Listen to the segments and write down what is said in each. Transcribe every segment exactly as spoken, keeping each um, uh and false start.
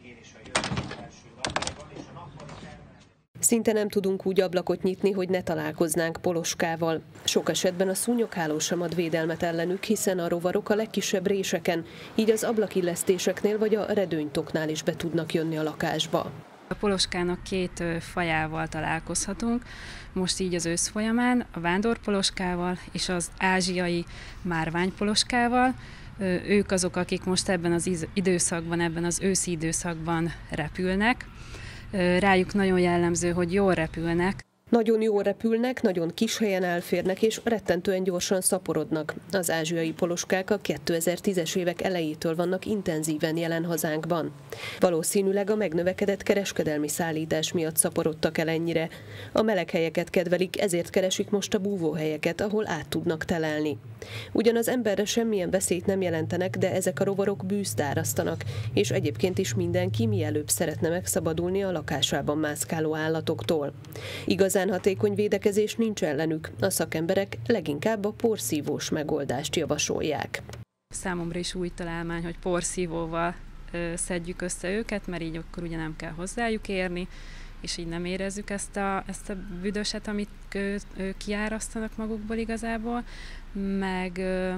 végén is a jövő első napjában, és a nappali Szinte nem tudunk úgy ablakot nyitni, hogy ne találkoznánk poloskával. Sok esetben a szúnyogháló sem ad védelmet ellenük, hiszen a rovarok a legkisebb réseken, így az ablakillesztéseknél vagy a redőnytoknál is be tudnak jönni a lakásba. A poloskának két fajával találkozhatunk, most így az ősz folyamán, a vándorpoloskával és az ázsiai márványpoloskával. Ők azok, akik most ebben az időszakban, ebben az őszi időszakban repülnek. Rájuk nagyon jellemző, hogy jól repülnek. Nagyon jól repülnek, nagyon kis helyen elférnek és rettentően gyorsan szaporodnak. Az ázsiai poloskák a kétezer-tízes évek elejétől vannak intenzíven jelen hazánkban. Valószínűleg a megnövekedett kereskedelmi szállítás miatt szaporodtak el ennyire. A meleg helyeket kedvelik, ezért keresik most a búvóhelyeket, ahol át tudnak telelni. Ugyan az emberre semmilyen veszélyt nem jelentenek, de ezek a rovarok bűzt árasztanak, és egyébként is mindenki mielőbb szeretne megszabadulni a lakásában mászkáló állatoktól. Igazán hatékony védekezés nincs ellenük, a szakemberek leginkább a porszívós megoldást javasolják. Számomra is új találmány, hogy porszívóval szedjük össze őket, mert így akkor ugye nem kell hozzájuk érni, és így nem érezzük ezt a, ezt a büdöset, amit ők kiárasztanak magukból igazából, meg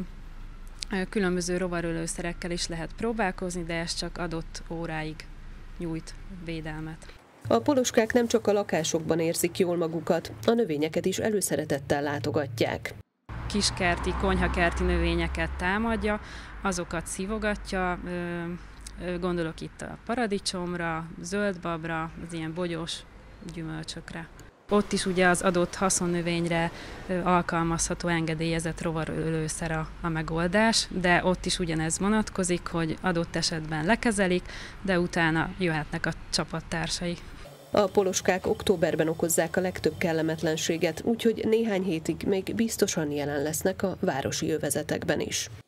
különböző rovarölőszerekkel is lehet próbálkozni, de ez csak adott óráig nyújt védelmet. A poloskák nem csak a lakásokban érzik jól magukat, a növényeket is előszeretettel látogatják. Kiskerti, konyhakerti növényeket támadja, azokat szívogatja, gondolok itt a paradicsomra, zöldbabra, az ilyen bogyós gyümölcsökre. Ott is ugye az adott haszonnövényre alkalmazható, engedélyezett rovarölőszer a, a megoldás, de ott is ugyanez vonatkozik, hogy adott esetben lekezelik, de utána jöhetnek a csapattársai. A poloskák októberben okozzák a legtöbb kellemetlenséget, úgyhogy néhány hétig még biztosan jelen lesznek a városi övezetekben is.